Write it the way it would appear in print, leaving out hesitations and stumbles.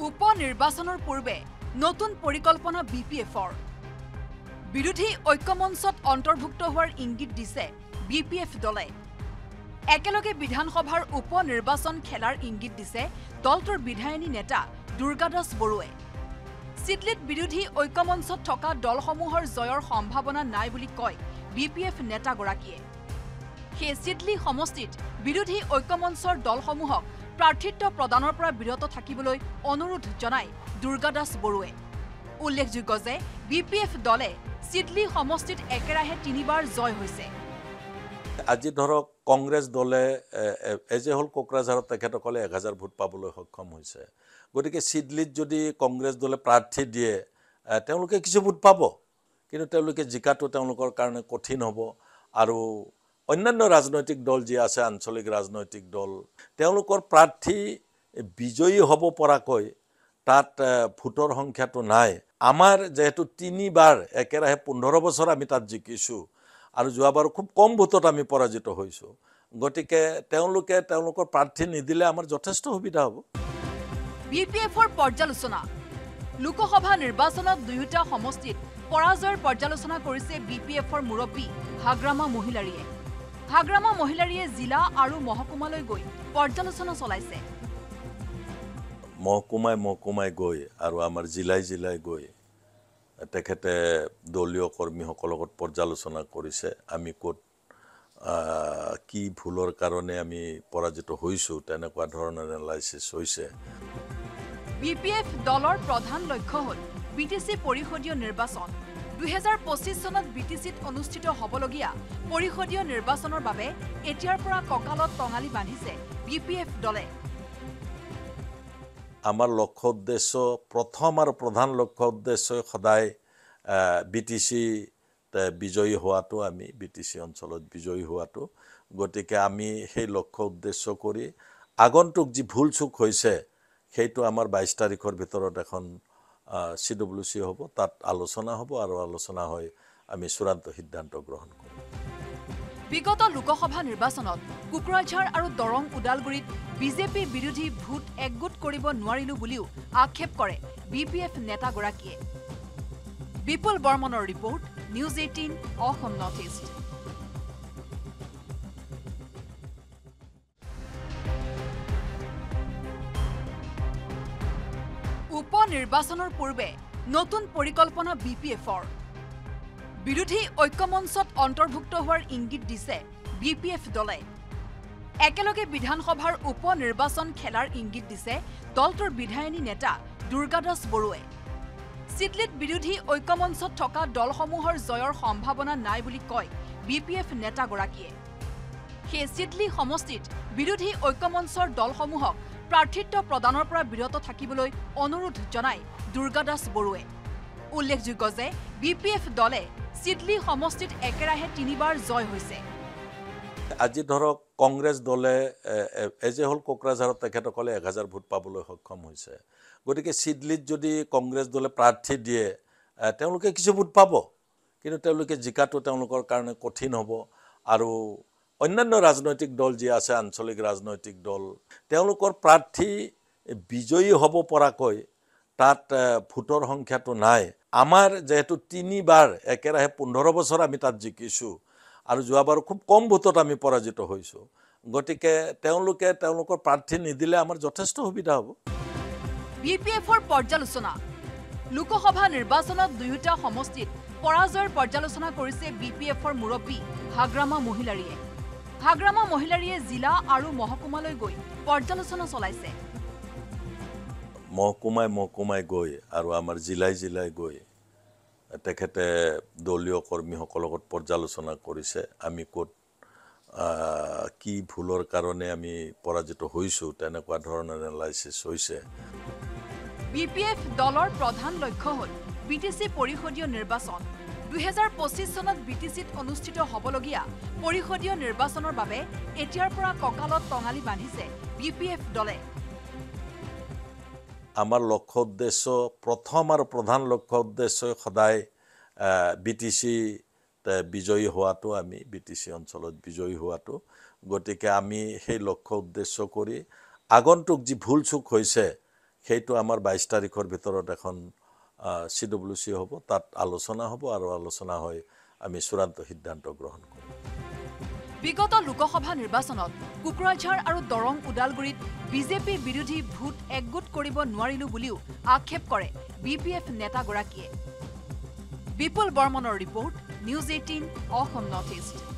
উপনিৰ্বাচনৰ পূৰ্বে নতুন পৰিকল্পনা BPFৰ বিৰোধী ঐক্যমঞ্চত অন্তৰ্ভুক্ত হোৱাৰ ইংগিত দিছে BPF দলে একেলগে বিধানসভাৰ উপনিৰ্বাচন খেলাৰ ইংগিত দিছে দলটোৰ বিধায়িনী নেতা দুৰ্গা দাস বৰুৱে সিডলিত বিৰোধী ঐক্যমঞ্চত থকা দলসমূহৰ জয়ৰ সম্ভাৱনা নাই বুলি কয় BPF নেতাগৰাকীয়ে সেই সিডলি সমষ্টিত বিৰোধী ঐক্যমঞ্চৰ দলসমূহক প্ৰাৰ্থিত্ব প্ৰদানৰ পৰা বিৰত থাকিবলৈ অনুৰোধ জনায় দুৰ্গা দাস বৰুৱে উল্লেখযোগ্য যে BPF দলে সিডলি সমষ্টিত একেৰাহে 3বাৰ জয় হৈছে আজি ধৰক কংগ্ৰেছ দলে এজে হল কোকৰাঝাৰত তেখেতসকলে 1000 ভোট পাবলৈ সক্ষম হৈছে গতিকে সিডলিত যদি কংগ্ৰেছ দলে প্ৰাৰ্থী দিয়ে তেওঁলোকে কিছু ভোট পাব কিন্তু তেওঁলোকে জিকাটো তেওঁলোকৰ কাৰণে কঠিন হ'ব আৰু অন্যান্য ৰাজনৈতিক দল যি আছে আঞ্চলিক ৰাজনৈতিক দল তেওঁলোকৰ প্ৰাৰ্থী বিজয়ী হ'ব পৰাকৈ তাত ভোটৰ সংখ্যাটো নাই আমাৰ যেহেতু 3বাৰ একেৰাহে 15 বছৰ আমি তাত জিকিছো আৰু যোৱাবাৰ খুব কম ভোটত আমি পৰাজিত হৈছো গতিকে তেওঁলোকৰ প্ৰাৰ্থী নিদিলে আমাৰ যথেষ্ট সুবিধা হ'ব BPFৰ পৰ্যালোচনা লোকসভা নিৰ্বাচনত দুয়োটা সমষ্টিত পৰাজয়ৰ পৰ্যালোচনা কৰিছে BPFৰ মুৰব্বী হাগ্ৰামা মহিলাৰীয়ে জিলা আৰু মহকুমালৈ গৈ পৰ্যালোচনা চলাইছে মহকুমাই গৈ আৰু আমাৰ জিলাই গৈ তেখেতে দলীয় কৰ্মীসকলৰ লগত পৰ্যালোচনা কৰিছে আমি ক'ত কি ভুলৰ কাৰণে আমি পৰাজিত হৈছো তেনেকুৱা ধৰণৰ এনালাইসিস হৈছে BPF দলৰ প্ৰধান লক্ষ্য হ'ল BTC পৰিষদীয় নিৰ্বাচন 2025 চনত BTCত অনুষ্ঠিত হ'বলগীয়া পৰিষদীয় নিৰ্বাচনৰ বাবে এতিয়াৰ পৰা ককালত টঙালি বান্ধিছে BPF দলে আমাৰ লক্ষ্য উদ্দেশ্য প্ৰথম আৰু প্ৰধান লক্ষ্য উদ্দেশ্য সদায় BTC বিজয়ী হোৱাটো আমি BTC অঞ্চলত বিজয়ী হোৱাটো গতিকে আমি সেই লক্ষ্য উদ্দেশ্য কৰি আগন্তুক যি ভুল চুক হৈছে সেইটো আমাৰ 22 তাৰিখৰ ভিতৰত এখন CWC হ'ব তাত আলোচনা হ'ব আৰু আলোচনা হয় আমি চূড়ান্ত সিদ্ধান্ত গ্ৰহণ কৰিম বিগত লোকসভা নিৰ্বাচনত কুকুৰাঝাৰ আৰু দৰং উদালগুৰিত বিজেপি বিৰোধী ভোট একগোট কৰিব নোৱাৰিলো বুলিও আক্ষেপ কৰে BPF নেতাগৰাকীয়ে বিপুল বৰ্মনৰ ৰিপৰ্ট News 18 Assam Northeast উপনিৰ্বাচনৰ পূৰ্বে নতুন পৰিকল্পনা BPFৰ বিৰোধী ঐক্যমঞ্চত অন্তৰ্ভুক্ত হোৱাৰ ইংগিত দিছে BPF দলে একেলগে বিধানসভাৰ উপনিৰ্বাচন খেলাৰ ইংগিত দিছে দলটোৰ বিধায়িনী নেতা দুৰ্গা দাস বৰুৱে সিডলিত বিৰোধী ঐক্যমঞ্চত থকা দলসমূহৰ জয়ৰ সম্ভাৱনা নাই বুলি কয় BPF নেতাগৰাকীয়ে সেই সিডলি সমষ্টিত বিৰোধী ঐক্যমঞ্চৰ দলসমূহক প্ৰাৰ্থিত্ব প্ৰদানৰ পৰা বিৰত থাকিবলৈ অনুৰোধ জনায় দুৰ্গা দাস বৰুৱে উল্লেখযোগ্য যে BPF দলে সিডলি সমষ্টিত একেৰাহে 3বাৰ জয় হৈছে আজি ধৰক কংগ্ৰেছ দলে এজে হল কোকৰাঝাৰত তেখেতসকলে 1000 ভোট পাবলৈ সক্ষম হৈছে গতিকে সিডলিত যদি কংগ্ৰেছ দলে প্ৰাৰ্থী দিয়ে তেওঁলোকে কিছু ভোট পাব কিন্তু তেওঁলোকে জিকাটো তেওঁলোকৰ কাৰণে কঠিন হ'ব আৰু অন্যান্য ৰাজনৈতিক দল যি আছে আঞ্চলিক ৰাজনৈতিক দল তেওঁলোকৰ প্ৰাৰ্থী বিজয়ী হ'ব পৰাকৈ তাত ভোটৰ সংখ্যাটো নাই আমাৰ যেহেতু 3বাৰ একেৰাহে 15 বছৰ আমি তাত জিকিছো আৰু যোৱাবাৰ খুব কম ভোটত আমি পৰাজিত হৈছো গতিকে তেওঁলোকৰ প্ৰাৰ্থী নিদিলে আমাৰ যথেষ্ট সুবিধা হ'ব BPFৰ পৰ্যালোচনা লোকসভা নিৰ্বাচনত দুয়োটা সমষ্টিত পৰাজয়ৰ পৰ্যালোচনা কৰিছে BPFৰ মুৰব্বী হাগ্ৰামা মহিলাৰীয়ে জিলা আৰু মহকুমালৈ গৈ পৰ্যালোচনা চলাইছে মহকুমাই গৈ আৰু আমাৰ জিলাই গৈ তেখেতে দলীয় কৰ্মীসকলৰ লগত পৰ্যালোচনা কৰিছে আমি ক'ত কি ভুলৰ কাৰণে আমি পৰাজিত হৈছো তেনেকুৱা ধৰণৰ এনালাইসিস হৈছে BPF দলৰ প্ৰধান লক্ষ্য হ'ল BTC পৰিষদীয় নিৰ্বাচন 2025 চনত BTCত অনুষ্ঠিত হ'বলগীয়া পৰিষদীয় নিৰ্বাচনৰ বাবে এতিয়াৰ পৰা ককালত টঙালি বান্ধিছে BPF দলে আমাৰ লক্ষ্য উদ্দেশ্য প্ৰথম আৰু প্ৰধান লক্ষ্য উদ্দেশ্য সদায় BTC বিজয়ী হোৱাটো আমি BTC অঞ্চলত বিজয়ী হোৱাটো গতিকে আমি সেই লক্ষ্য উদ্দেশ্য কৰি আগন্তুক যি ভুল চুক হৈছে সেইটো আমাৰ 22 তাৰিখৰ ভিতৰত এখন CWC হ'ব, তাত আলোচনা হ'ব আৰু আলোচনা হৈ আমি চূড়ান্ত সিদ্ধান্ত গ্ৰহণ কৰিম। বিগত লোকসভা নিৰ্বাচনত কোকৰাঝাৰ আৰু দৰং ওদালগুৰিত বিজেপি বিৰোধী ভোট একগোট কৰিব নোৱাৰিলো বুলিও আক্ষেপ কৰে BPF নেতাগৰাকীয়ে। বিপুল বৰ্মনৰ ৰিপৰ্ট, News18 Assam Northeast।